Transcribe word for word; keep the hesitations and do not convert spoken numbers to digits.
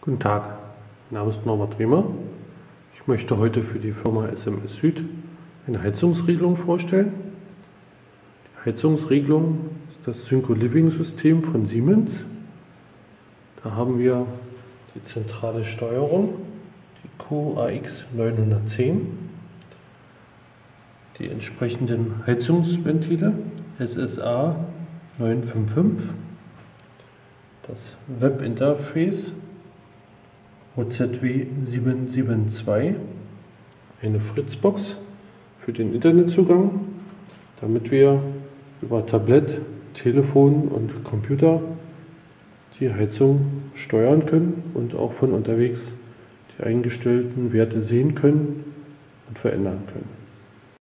Guten Tag, mein Name ist Norbert Wehmer. Ich möchte heute für die Firma S M S Süd eine Heizungsregelung vorstellen. Die Heizungsregelung ist das Synco Living System von Siemens. Da haben wir die zentrale Steuerung, die Q A X neunhundertzehn, die entsprechenden Heizungsventile S S A neunhunderfünfundfünfzig, das Webinterface O Z W sieben sieben zwei, eine Fritzbox für den Internetzugang, damit wir über Tablett, Telefon und Computer die Heizung steuern können und auch von unterwegs die eingestellten Werte sehen können und verändern können.